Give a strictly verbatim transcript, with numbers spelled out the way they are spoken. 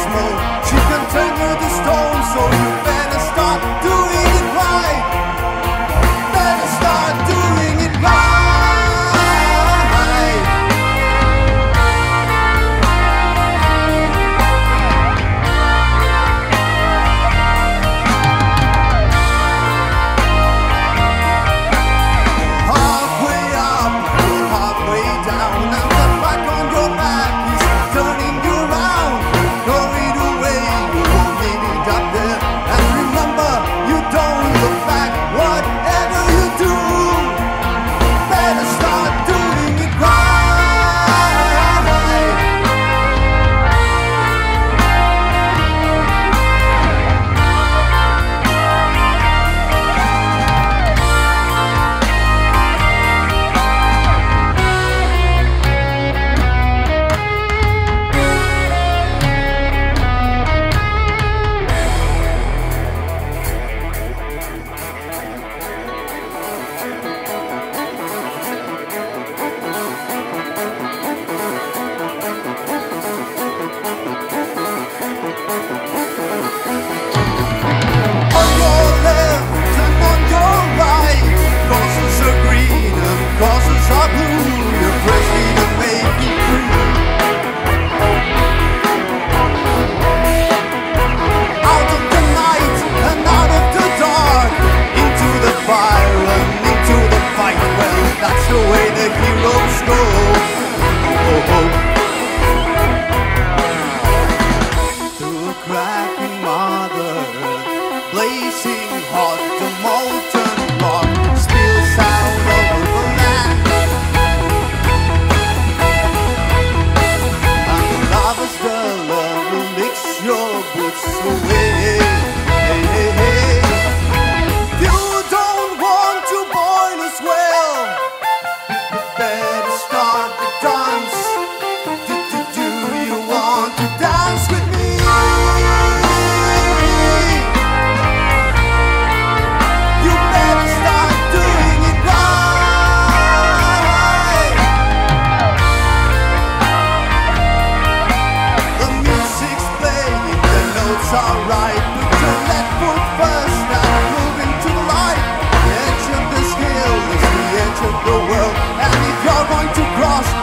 smoke. She can turn you to stone, so you better start doing it right. Better start doing it right. Halfway up, halfway down, and the back on your back is turning you around. Throw it away, you won't need it up there. And remember, you don't look back. Whatever you do, better start doing it right. On your left and on your right, crosses are green and crosses are blue. You're crazy to make it through. Out of the night and out of the dark, into the fire and into the fight. Well, that's the way the heroes go. Oh, oh. Through a cracking mother, blazing hot, the molten rock spills out over the land. And love is the love who licks your boots away. Hey, hey, hey. You don't want to boil as well. Better start the dance. Do, do, do you want to dance with me? You better start doing it right. The music's playing, the notes are right. Put your left foot first and move into the light. The edge of this hill is the edge of the world, and if you're going to cross,